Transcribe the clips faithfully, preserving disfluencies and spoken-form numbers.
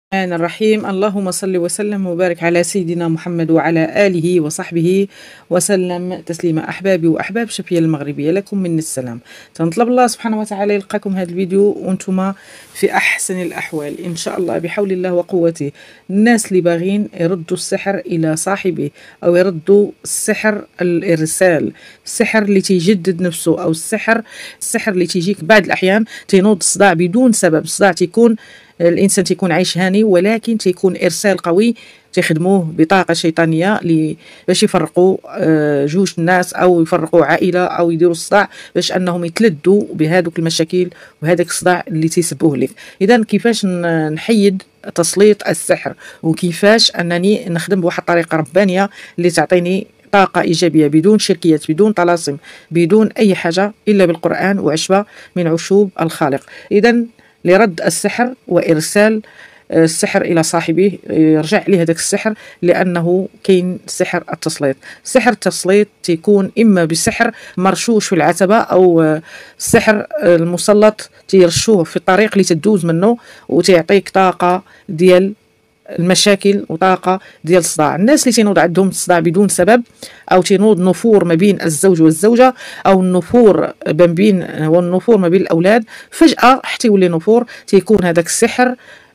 الرحمن الرحيم. اللهم صل وسلم وبارك على سيدنا محمد وعلى آله وصحبه وسلم تسليما. أحبابي وأحباب شفية المغربية، لكم مني السلام. تنطلب الله سبحانه وتعالى يلقاكم هذا الفيديو وانتم في أحسن الأحوال إن شاء الله بحول الله وقوته. الناس اللي باغين يردوا السحر إلى صاحبه أو يردوا السحر الإرسال، السحر اللي تيجدد نفسه، أو السحر السحر اللي تيجيك بعض الأحيان تينوض الصداع بدون سبب. الصداع تيكون الانسان تيكون عايش هاني، ولكن تيكون ارسال قوي تيخدموه بطاقه شيطانيه باش يفرقوا جوج الناس او يفرقوا عائله او يديروا الصداع باش انهم يتلدوا بهذوك المشاكل وهذاك الصداع اللي تيسبوه لك. اذا كيفاش نحيد تسليط السحر، وكيفاش انني نخدم بواحد الطريقه ربانيه اللي تعطيني طاقة إيجابية بدون شركيات، بدون طلاسم، بدون أي حاجة إلا بالقرآن وعشبة من عشوب الخالق. إذا لرد السحر وإرسال السحر إلى صاحبه، يرجع لي هذاك السحر، لأنه كاين سحر التسليط. سحر التسليط تيكون إما بسحر مرشوش في العتبة، أو السحر المسلط تيرشوه في الطريق اللي تدوز منه وتيعطيك طاقة ديال المشاكل وطاقة ديال الصداع. الناس اللي تينوض عندهم الصداع بدون سبب، أو تينوض نفور ما بين الزوج والزوجة، أو النفور ما بين والنفور ما بين الأولاد، فجأة حتى يولي نفور، تيكون هذاك السحر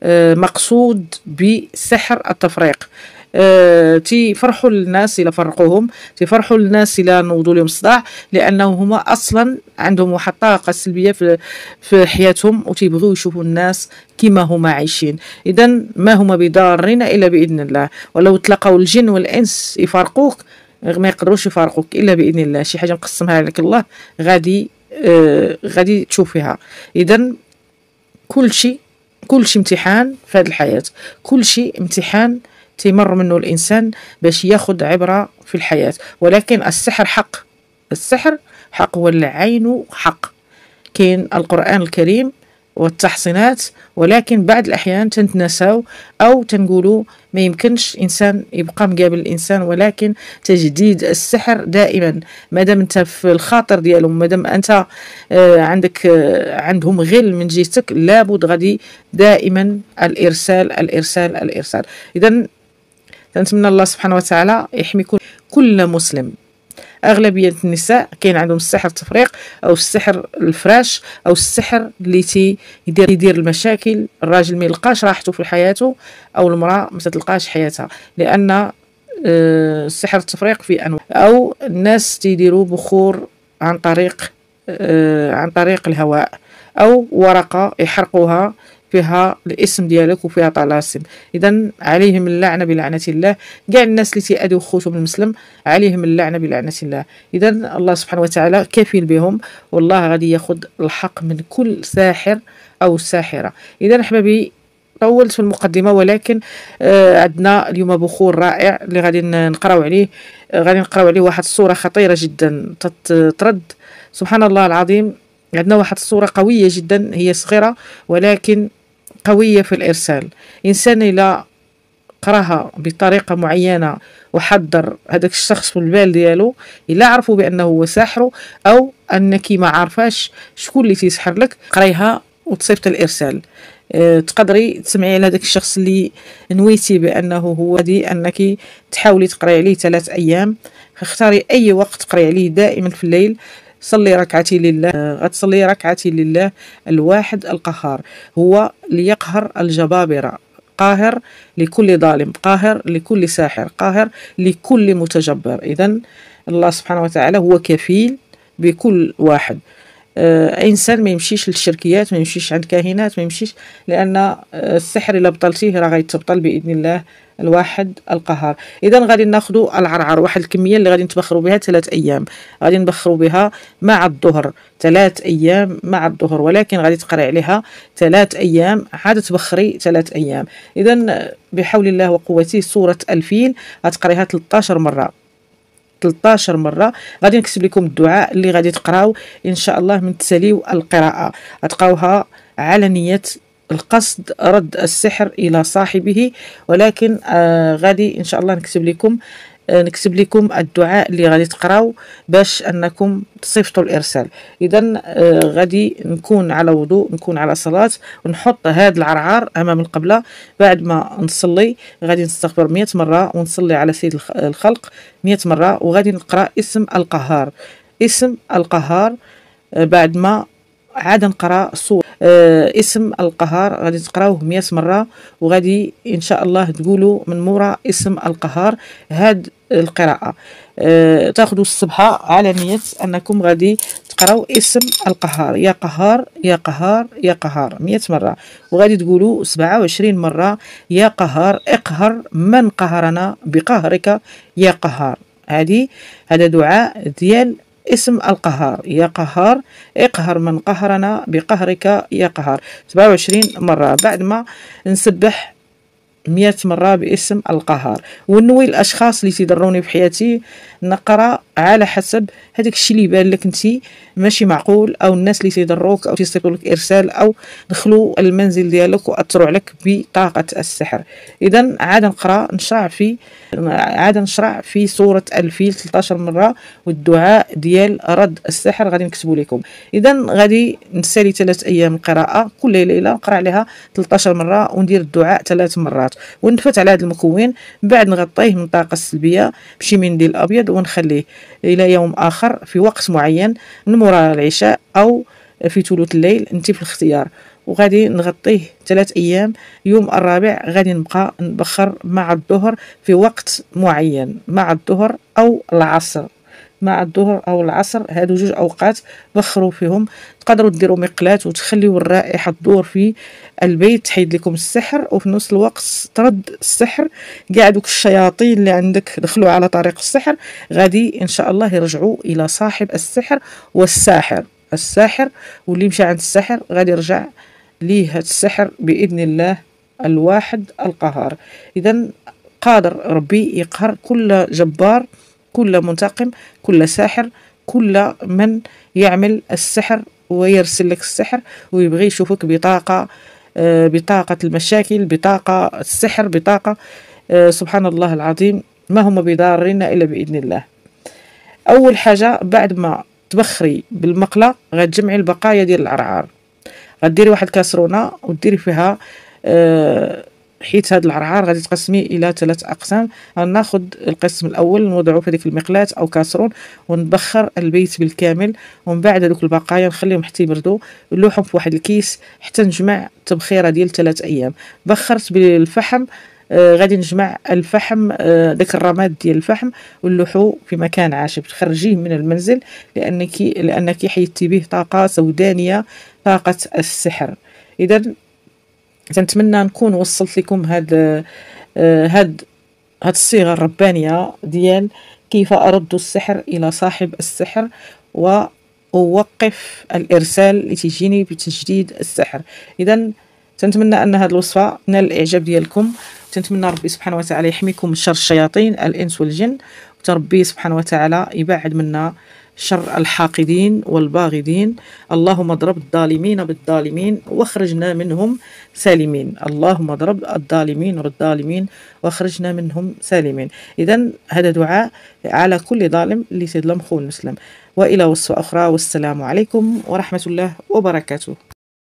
مقصود بسحر التفريق. أه تيفرحوا الناس إلا فرقوهم، تيفرحوا الناس إلا نوضوا لهم الصداع، لأنه هما أصلا عندهم واحد الطاقة سلبية في في حياتهم وتيبغيو يشوفوا الناس كما هما عايشين. إذا ما هما بضارين إلا بإذن الله، ولو تلاقوا الجن والإنس يفارقوك ما يقدروش يفارقوك إلا بإذن الله. شي حاجة مقسمها لك الله غادي أه غادي تشوفيها. إذا كل شيء كل شيء امتحان في هذه الحياة، كل شيء امتحان تيمر منه الإنسان باش ياخد عبرة في الحياة. ولكن السحر حق، السحر حق والعين حق. كاين القرآن الكريم والتحصينات، ولكن بعض الأحيان تنتنساو أو تنقولوا ما يمكنش إنسان يبقى مقابل الإنسان. ولكن تجديد السحر دائما مادام أنت في الخاطر ديالهم، مادام أنت آه عندك آه عندهم غل من جهتك، لابد غادي دائما الإرسال الإرسال الإرسال. إذا نتمنى الله سبحانه وتعالى يحمي كل مسلم. أغلبية النساء كاين عندهم السحر التفريق، أو السحر الفراش، أو السحر اللي تي يدير يدير المشاكل. الراجل ما يلقاش راحته في حياته، أو المرأة ما تلقاش حياتها، لأن السحر التفريق في أنواع. أو الناس تيديروا بخور عن طريق عن طريق الهواء، أو ورقة يحرقوها فيها الاسم ديالك وفيها طلاسم. اذا عليهم اللعنه بلعنه الله. كاع الناس اللي تيأذوا خوتهم المسلم عليهم اللعنه بلعنه الله. اذا الله سبحانه وتعالى كفيل بهم، والله غادي ياخذ الحق من كل ساحر او ساحره. اذا احبابي طولت في المقدمه، ولكن آه عندنا اليوم بخور رائع اللي غادي نقراو عليه. آه غادي نقراو عليه واحد الصوره خطيره جدا ترد. سبحان الله العظيم، عندنا واحد الصوره قويه جدا، هي صغيره ولكن قوية في الإرسال. إنسان إلا قراها بطريقة معينة وحضر هذاك الشخص في البال ديالو، إلا عرفوا بأنه هو ساحره، أو أنك ما عارفاش شكون اللي تيسحر لك، قريها وتصيفط الإرسال. أه تقدري تسمعي على هذاك الشخص اللي نويتي بأنه هو دي أنك تحاولي تقري عليه ثلاث أيام. اختاري أي وقت تقري عليه، دائما في الليل. صلي ركعتي لله، غتصلي ركعتي لله الواحد القهار، هو ليقهر الجبابرة، قاهر لكل ظالم، قاهر لكل ساحر، قاهر لكل متجبر. إذن الله سبحانه وتعالى هو كفيل بكل واحد. آه انسان ما يمشيش للشركيات، ما يمشيش عند كاهنات، ما يمشيش، لان آه السحر الا بطلتيه راه غيتبطل باذن الله الواحد القهار. اذا غادي ناخذوا العرعر، واحد الكميه اللي غادي نتبخروا بها ثلاث ايام، غادي نبخروا بها مع الظهر ثلاث ايام مع الظهر، ولكن غادي تقري عليها ثلاث ايام عاد تبخري ثلاث ايام. اذا بحول الله وقوته سوره الفيل غتقريها ثلاثة عشر مره، ثلاثة عشر مره. غادي نكتب لكم الدعاء اللي غادي تقراو ان شاء الله من تساليو القراءه، غتقراوها على نيه القصد رد السحر الى صاحبه. ولكن آه غادي ان شاء الله نكتب لكم نكتب لكم الدعاء اللي غادي تقراو باش انكم تصيفطوا الارسال. اذا غادي نكون على وضوء، نكون على صلاه، ونحط هذا العرعار امام القبله. بعد ما نصلي غادي نستغفر مئة مره، ونصلي على سيد الخلق مئة مره، وغادي نقرا اسم القهار، اسم القهار. بعد ما عاد نقرا سورة آه اسم القهار غادي تقراوه مئة مره، وغادي ان شاء الله تقولوا من مورا اسم القهار هاد القراءه. آه تاخذوا الصبحه على نيه انكم غادي تقراو اسم القهار، يا قهار يا قهار يا قهار مئة مره، وغادي تقولوا سبعة وعشرين مره يا قهار اقهر من قهرنا بقهرك يا قهار. هذه هذا دعاء ديال اسم القهار، يا قهار اقهر من قهرنا بقهرك يا قهار سبعة وعشرين مرة. بعد ما نسبح مئة مرة باسم القهار، ونوي الاشخاص اللي تيضروني في حياتي نقرا على حسب هذاك الشيء اللي بان لك انت ماشي معقول، او الناس اللي تيضروك او تيصيفطوا لك ارسال او دخلوا المنزل ديالك واثروا عليك بطاقه السحر. اذا عاد نقرا نشرع في عاد نشرع في سوره الفيل ثلاثة عشر مره، والدعاء ديال رد السحر غادي نكتبوا لكم. اذا غادي نسالي ثلاث ايام القراءه، كل ليله نقرا عليها ثلاثة عشر مره، وندير الدعاء ثلاث مرات، ونفت على هذا المكون. من بعد نغطيه من الطاقه السلبيه بشي منديل ابيض، ونخليه الى يوم اخر في وقت معين من موراء العشاء او في ثلث الليل، انت في الاختيار. وغادي نغطيه ثلاث ايام. يوم الرابع غادي نبقى نبخر مع الظهر في وقت معين، مع الظهر او العصر، مع الظهر او العصر. هادو جوج اوقات بخروا فيهم. تقدروا ديروا مقلاة وتخليوا الرائحه تدور في البيت تحيد لكم السحر، وفي نفس الوقت ترد السحر. كاع دوك الشياطين اللي عندك دخلوا على طريق السحر غادي ان شاء الله يرجعوا الى صاحب السحر والساحر. الساحر واللي مشى عند السحر غادي يرجع ليه هاد السحر باذن الله الواحد القهار. اذا قادر ربي يقهر كل جبار، كل منتقم، كل ساحر، كل من يعمل السحر ويرسل لك السحر ويبغي يشوفك بطاقة آه بطاقة المشاكل، بطاقة السحر، بطاقة آه سبحان الله العظيم. ما هم بضارين إلا بإذن الله. أول حاجة بعد ما تبخري بالمقلة غتجمعي البقايا ديال العرعار، غديري واحد الكاسرونه وديري فيها آه حيت هاد العرعار غادي تقسميه الى ثلاث اقسام. غناخذ القسم الاول نوضعو في هذيك المقلاة او كاسرون ونبخر البيت بالكامل، ومن بعد هذوك البقايا نخليهم حتى يبردوا، نلوحهم في واحد الكيس حتى نجمع تبخيره ديال ثلاث ايام. بخرت بالفحم آه غادي نجمع الفحم آه داك الرماد ديال الفحم ونلوحو في مكان عاشب، تخرجيه من المنزل لانك لانك حيدتي به طاقه سودانيه، طاقه السحر. اذا تنتمنى نكون وصلت لكم هاد آه هاد هاد الصيغه الربانيه ديال كيف ارد السحر الى صاحب السحر واوقف الارسال اللي تيجيني بتجديد السحر. اذا تنتمنى ان هذه الوصفه نال الاعجاب ديالكم. تنتمنى ربي سبحانه وتعالى يحميكم من شر الشياطين الانس والجن، وتربي سبحانه وتعالى يبعد منا شر الحاقدين والباغدين. اللهم اضرب الظالمين بالظالمين واخرجنا منهم سالمين. اللهم اضرب الظالمين بالظالمين واخرجنا منهم سالمين. اذا هذا دعاء على كل ظالم اللي تظلم خو المسلم. والى وصفه اخرى، والسلام عليكم ورحمه الله وبركاته.